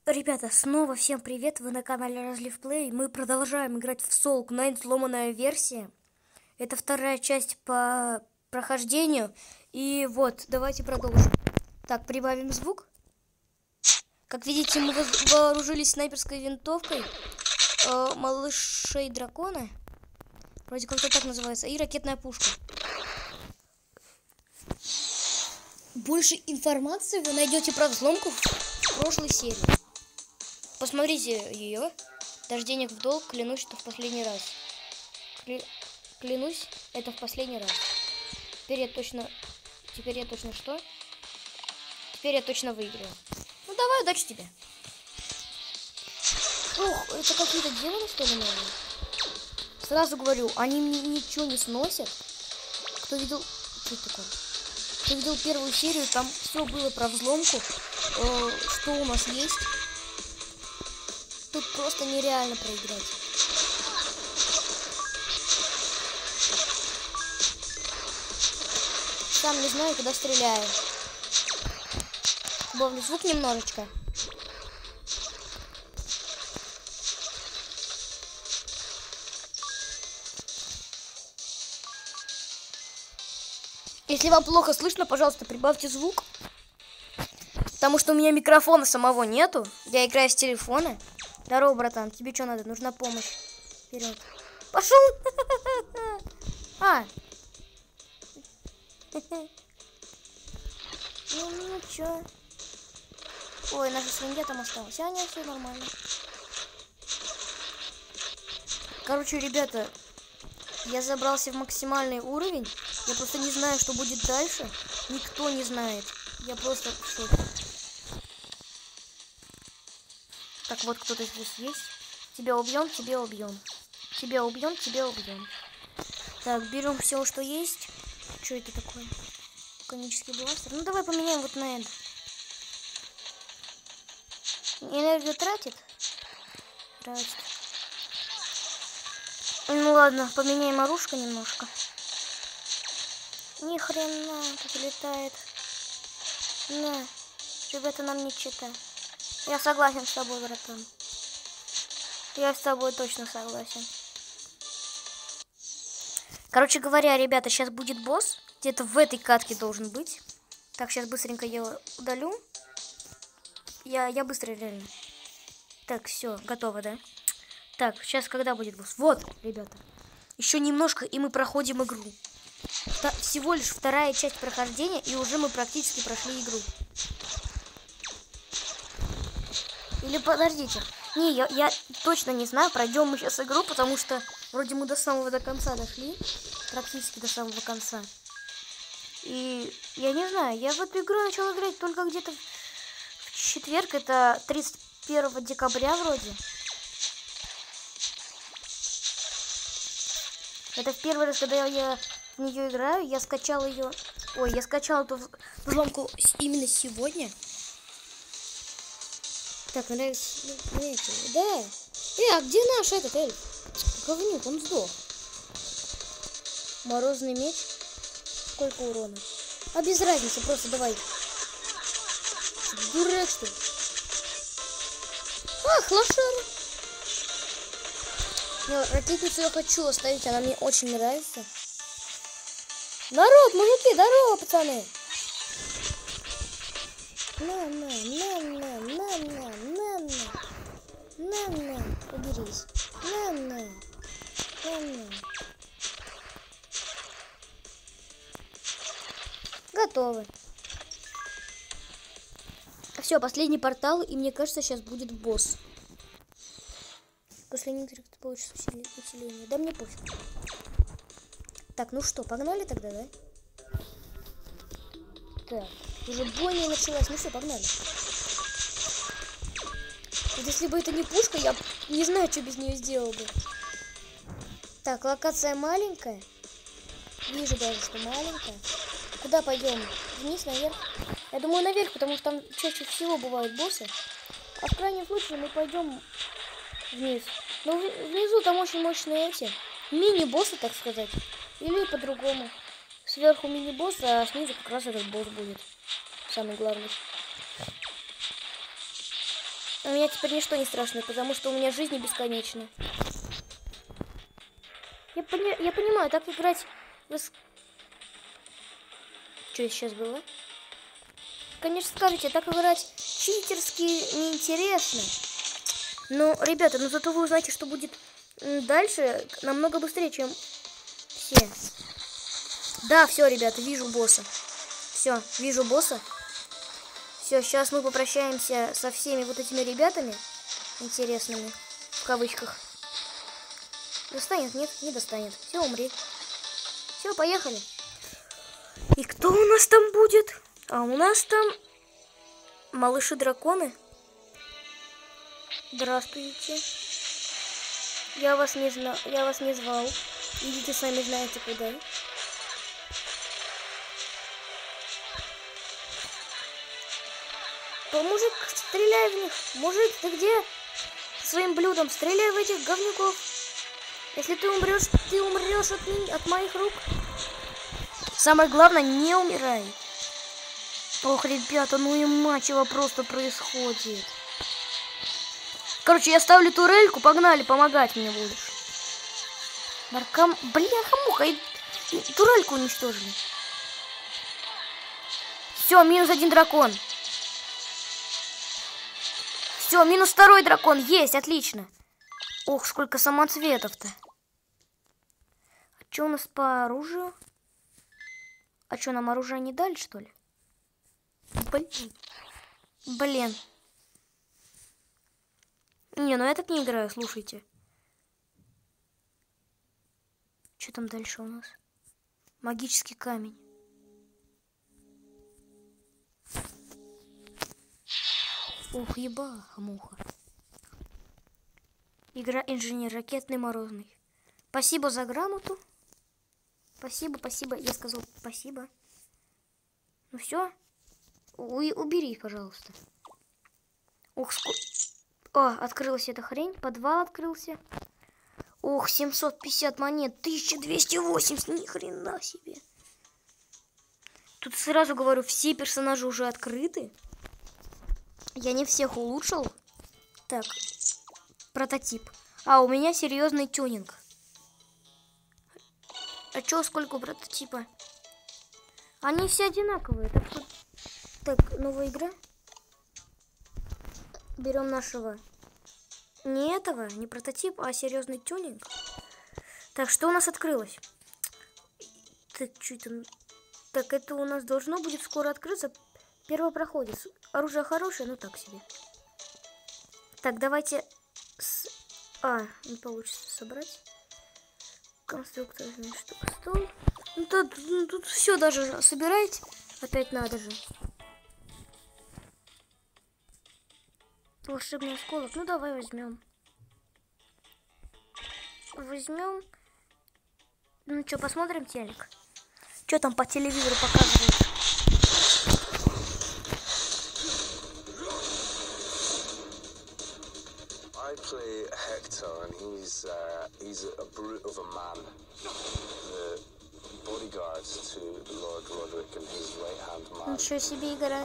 Ребята, снова всем привет, вы на канале Разлив Плей. Мы продолжаем играть в Soul Knight сломанная версия. Это вторая часть по прохождению. И вот, давайте продолжим. Так, прибавим звук. Как видите, мы вооружились снайперской винтовкой малышей дракона. Вроде как-то так называется. И ракетная пушка. Больше информации вы найдете про взломку в прошлой серии. Посмотрите ее. Даже денег в долг, клянусь, это в последний раз. Клянусь, это в последний раз. Теперь я точно что? Теперь я точно выиграю. Ну давай, удачи тебе. Ух, это какие-то демоны, что ли, новые? Сразу говорю, они мне ничего не сносят. Кто видел... Что это такое? Кто видел первую серию, там все было про взломку. Что у нас есть. Тут просто нереально проиграть. Сам не знаю, куда стреляю. Убавлю звук немножечко. Если вам плохо слышно, пожалуйста, прибавьте звук. Потому что у меня микрофона самого нету. Я играю с телефона. Здорово, братан. Тебе что надо? Нужна помощь. Вперед. Пошел! А! Ну чё? Ой, наша свинья там осталась. А, нет, все нормально. Короче, ребята, я забрался в максимальный уровень. Я просто не знаю, что будет дальше. Никто не знает. Я просто в шоке. Так, вот кто-то здесь есть. Тебя убьем, тебя убьем. Тебя убьем, тебя убьем. Так, берем все, что есть. Что это такое? Конический бластер. Ну, давай поменяем вот на это. Энергию тратит? Тратит. Ну, ладно, поменяем оружие немножко. Ни хрена тут летает. Не, ребята, нам не чита. Я согласен с тобой, братан. Я с тобой точно согласен. Короче говоря, ребята, сейчас будет босс. Где-то в этой катке должен быть. Так, сейчас быстренько я удалю. Я быстро, реально. Так, все, готово, да? Так, сейчас когда будет босс? Вот, ребята. Еще немножко, и мы проходим игру. Всего лишь вторая часть прохождения, и уже мы практически прошли игру. Или подождите. Не, я точно не знаю, пройдем мы сейчас игру, потому что вроде мы до конца дошли. Практически до самого конца. И я не знаю, я в эту игру начал играть только где-то в четверг, это 31 декабря вроде. Это в первый раз, когда я в нее играю, я скачал ее... Ой, я скачал эту взломку именно сегодня. Так, она... Да. А где наш этот эльф? Говнюк, он сдох. Морозный меч. Сколько урона? А без разницы, просто давай. Дурак, что ли? Ах, лошара. Ракетницу я хочу оставить, она мне очень нравится. Народ, мужики, здорово, пацаны. На, уберись. На. Готовы. Все, последний портал, и мне кажется, сейчас будет босс. После некоторых ты получишь усиление. Да мне пофиг. Так, ну что, погнали тогда, да? Так, уже бойня началась. Ну все, погнали. Вот если бы это не пушка, я не знаю, что без нее сделал бы. Так, локация маленькая. Вижу даже, что маленькая. Куда пойдем? Вниз, наверх? Я думаю, наверх, потому что там чаще всего бывают боссы. А в крайнем случае мы пойдем вниз. Но внизу там очень мощные эти мини-боссы, так сказать. Или по-другому. Сверху мини-босс, а снизу как раз этот босс будет. Самый главный. У меня теперь ничто не страшно, потому что у меня жизнь бесконечна. Я понимаю, так играть... Что сейчас было? Конечно, скажете, так играть читерски неинтересно. Но, ребята, ну зато вы узнаете, что будет дальше намного быстрее, чем все. Да, все, ребята, вижу босса. Все, вижу босса. Все, сейчас мы попрощаемся со всеми вот этими ребятами интересными, в кавычках. Достанет? Нет, не достанет. Все, умри. Все, поехали. И кто у нас там будет? А у нас там малыши-драконы. Здравствуйте. Я вас не звал. Идите сами знаете куда. Мужик, стреляй в них. Мужик, ты где? Своим блюдом стреляй в этих говнюков. Если ты умрешь от моих рук. Самое главное, не умирай. Ох, ребята, ну и мачево просто происходит. Короче, я ставлю турельку, погнали, помогать мне будешь. Бляха-муха, и турельку уничтожили. Все, минус один дракон. Все, минус второй дракон, есть, отлично. Ох, сколько самоцветов-то. А что у нас по оружию? А что, нам оружие не дали, что ли? Блин. Не, ну я так не играю, слушайте. Что там дальше у нас? Магический камень. Ух, ебаха-муха. Игра инженер ракетный морозный. Спасибо за грамоту. Спасибо. Я сказал спасибо. Ну все. Убери, пожалуйста. Ух, О, открылась эта хрень. Подвал открылся. Ох, 750 монет. 1280. Ни хрена себе. Тут сразу говорю, все персонажи уже открыты. Я не всех улучшил. Так, прототип. А, у меня серьезный тюнинг. А чё, сколько прототипа? Они все одинаковые. Так, новая игра. Берем нашего. Не этого, не прототип, а серьезный тюнинг. Так, что у нас открылось? Так, что это? Так, это у нас должно будет скоро открыться. Первопроходец. Оружие хорошее, но так себе. Так, давайте... не получится собрать. Конструкторная штука. Стол. Ну, тут все даже собирать. Опять надо же. Волшебный осколок. Ну, давай возьмем. Ну, что, посмотрим телек? Что там по телевизору показывают? I play Hector, and he's a brute of a man. The bodyguard to Lord Roderick and his right-hand man. Ничего себе игра.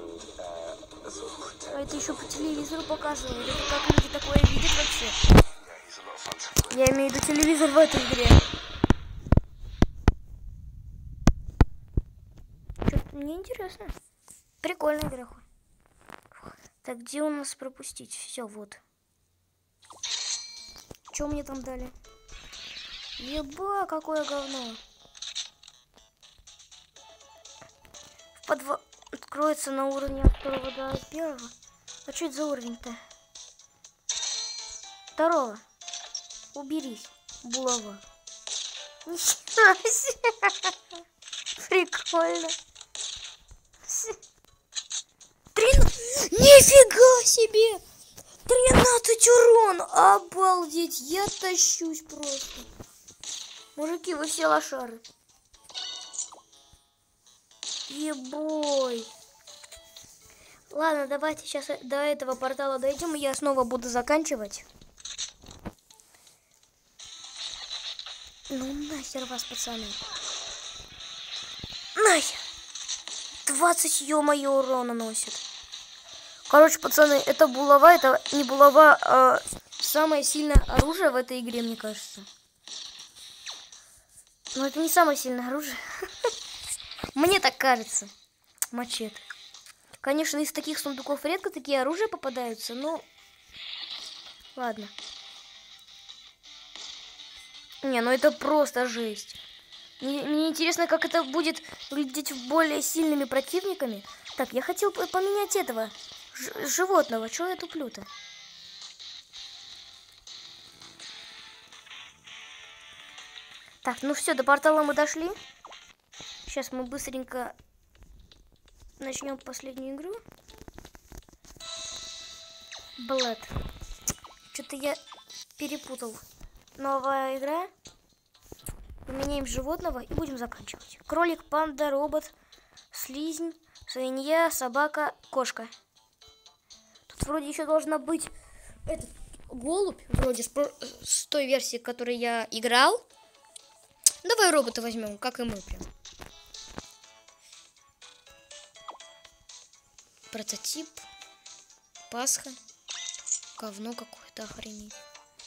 And, это еще по телевизору показывают. Это как люди такое видят вообще? Я имею в виду телевизор в этой игре. Что-то мне интересно. Прикольная игра. Так, где у нас пропустить? Все, вот. Что мне там дали? Еба, какое говно. Подвал откроется на уровне от 2 до 1. А что это за уровень-то? 2. Уберись, булава. Ничего себе. Прикольно. Нифига себе! 13 урон! Обалдеть! Я тащусь просто. Мужики, вы все лошары. Ебой. Ладно, давайте сейчас до этого портала дойдем, и я снова буду заканчивать. Ну нахер вас, пацаны. Нахер. 20, ё-моё, урона носит. Короче, пацаны, это булава, это не булава, а самое сильное оружие в этой игре, мне кажется. Но это не самое сильное оружие. Мне так кажется. Мачете. Конечно, из таких сундуков редко такие оружия попадаются, но... Ладно. Не, ну это просто жесть. Мне интересно, как это будет выглядеть более сильными противниками. Так, я хотел поменять этого животного. Чего я туплю-то? Так, ну все, до портала мы дошли. Сейчас мы быстренько начнем последнюю игру. Блэд. Что-то я перепутал. Новая игра. Поменяем животного и будем заканчивать. Кролик, панда, робот, слизень, свинья, собака, кошка. Тут вроде еще должна быть этот голубь. Вроде с той версии, в которой я играл. Давай робота возьмем, как и мы прям. Прототип. Пасха. Говно какое-то, охренеть.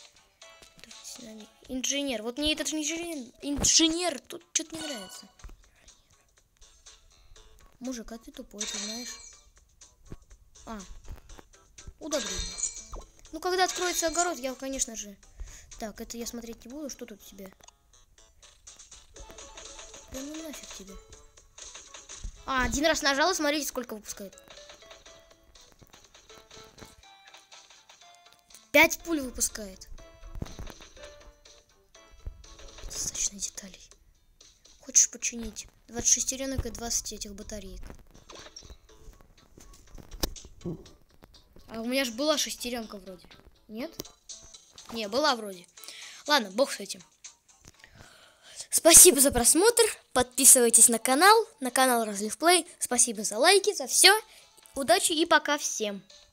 Инженер. Вот мне этот инженер тут что-то не нравится. Мужик, а ты тупой, ты знаешь. Удобрение. Ну, когда откроется огород, я, конечно же... Так, это я смотреть не буду. Что тут у тебя? Да ну нафиг тебе. Один раз нажала, смотрите, сколько выпускает. 5 пуль выпускает. Достаточно деталей. Хочешь починить? 20 шестеренок и 20 этих батареек. А у меня же была шестеренка вроде. Нет? Не, была вроде. Ладно, бог с этим. Спасибо за просмотр. Подписывайтесь на канал Разлив Плей. Спасибо за лайки, за все. Удачи и пока всем.